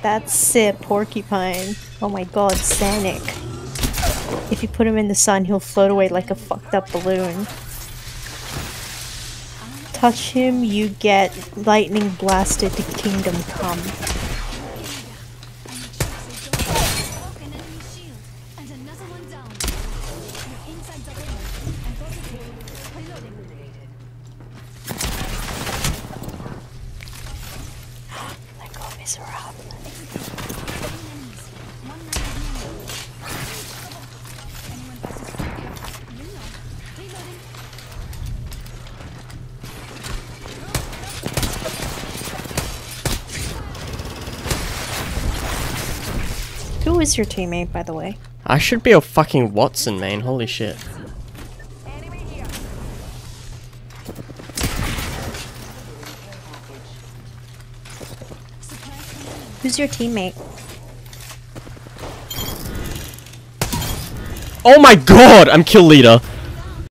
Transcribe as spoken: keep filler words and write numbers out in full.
That's it, Porcupine. Oh my god, Sanic. If you put him in the sun, he'll float away like a fucked up balloon. Touch him, you get lightning blasted to kingdom come. Let go, miserable. Who is your teammate, by the way? I should be a fucking Watson, man. Holy shit. Who's your teammate? Oh my god! I'm kill leader.